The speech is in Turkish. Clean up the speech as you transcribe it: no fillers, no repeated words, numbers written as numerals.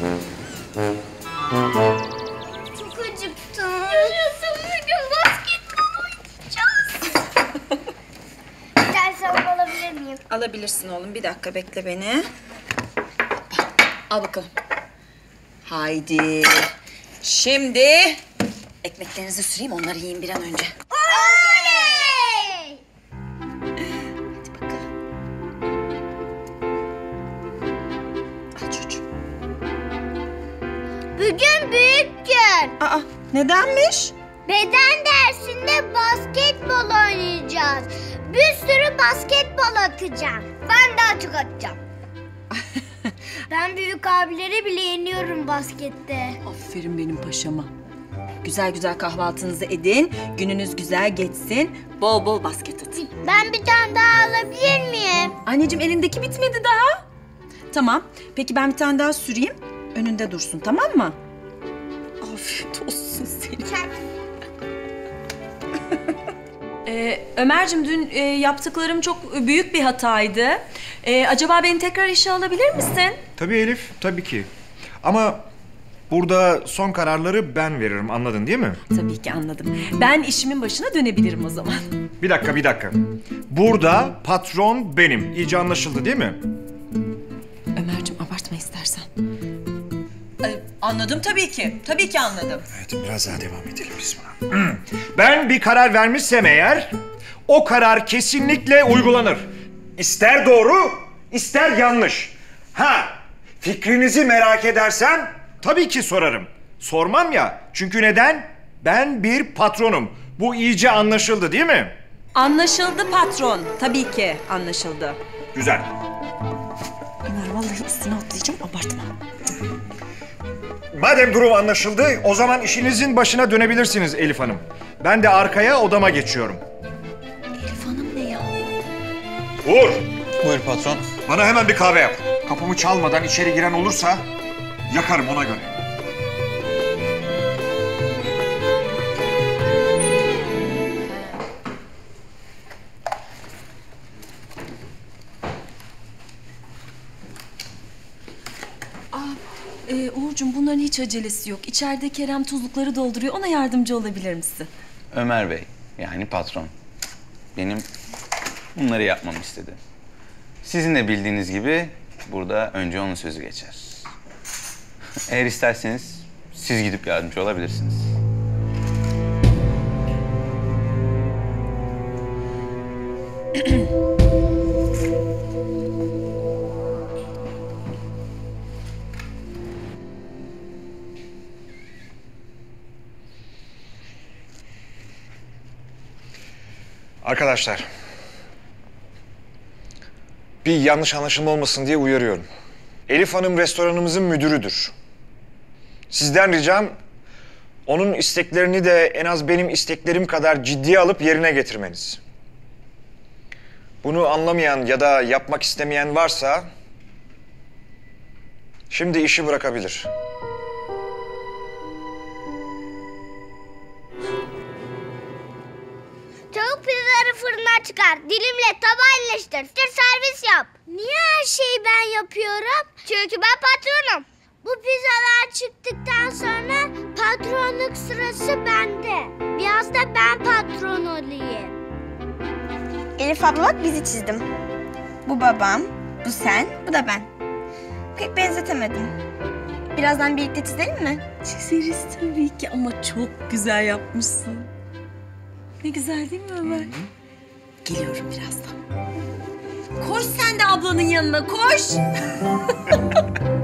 Çok acıktım. Yaşasın, bugün basketbol oynayacağız. Bir tane sabun alabilir miyim? Alabilirsin oğlum. Bir dakika bekle beni. Al bakalım. Haydi. Şimdi ekmeklerinizi süreyim, onları yiyin bir an önce. Oley! Hadi bakalım. Al çocuğum. Bugün büyük gün. Aa, nedenmiş? Beden dersinde basketbol oynayacağız. Bir sürü basketbol atacağım. Ben daha çok atacağım. Ben büyük abileri bile yeniyorum baskette. Aferin benim paşama. Güzel güzel kahvaltınızı edin. Gününüz güzel geçsin. Bol bol basket atın. Ben bir tane daha alabilir miyim? Anneciğim elindeki bitmedi daha. Tamam. Peki ben bir tane daha süreyim. Önünde dursun, tamam mı? Afiyet olsun senin. Ömerciğim dün yaptıklarım çok büyük bir hataydı. Acaba beni tekrar işe alabilir misin? Tabii Elif, tabii ki. Ama burada son kararları ben veririm, anladın değil mi? Tabii ki anladım. Ben işimin başına dönebilirim o zaman. Bir dakika. Burada patron benim. İyice anlaşıldı değil mi? Ömerciğim abartma istersen. Anladım tabii ki. Tabii ki anladım. Evet, biraz daha devam edelim biz buna. Ben bir karar vermişsem eğer, o karar kesinlikle uygulanır. İster doğru, ister yanlış. Fikrinizi merak edersem tabii ki sorarım. Sormam ya, çünkü neden? Ben bir patronum. Bu iyice anlaşıldı değil mi? Anlaşıldı patron. Tabii ki anlaşıldı. Güzel. Ömer vallahi üstüne atlayacağım, abartma. Madem durum anlaşıldı, o zaman işinizin başına dönebilirsiniz Elif Hanım. Ben de arkaya odama geçiyorum. Elif Hanım ne ya? Uğur, Buyur patron. bana hemen bir kahve yap. Kapımı çalmadan içeri giren olursa yakarım ona göre. Uğurcuğum bunların hiç acelesi yok. İçeride Kerem tuzlukları dolduruyor. Ona yardımcı olabilir misin? Ömer Bey, yani patron. Benim bunları yapmamı istedi. Sizin de bildiğiniz gibi burada önce onun sözü geçer. Eğer isterseniz siz gidip yardımcı olabilirsiniz. Arkadaşlar, bir yanlış anlaşılma olmasın diye uyarıyorum. Elif Hanım restoranımızın müdürüdür. Sizden ricam onun isteklerini de en az benim isteklerim kadar ciddiye alıp yerine getirmeniz. Bunu anlamayan ya da yapmak istemeyen varsa şimdi işi bırakabilir. Tavuk pizzaları fırına çıkar. Dilimle tabağa yerleştir. Servis yap. Niye her şeyi ben yapıyorum? Çünkü ben patronum. Bu pizzalar çıktıktan sonra patronluk sırası bende. Biraz da ben patron olayım. Elif abla bak bizi çizdim. Bu babam, bu sen, bu da ben. Pek benzetemedim. Birazdan birlikte çizelim mi? Çizeriz tabii ki ama çok güzel yapmışsın. Ne güzel değil mi Ömer? Geliyorum birazdan. Koş sen de ablanın yanına, koş.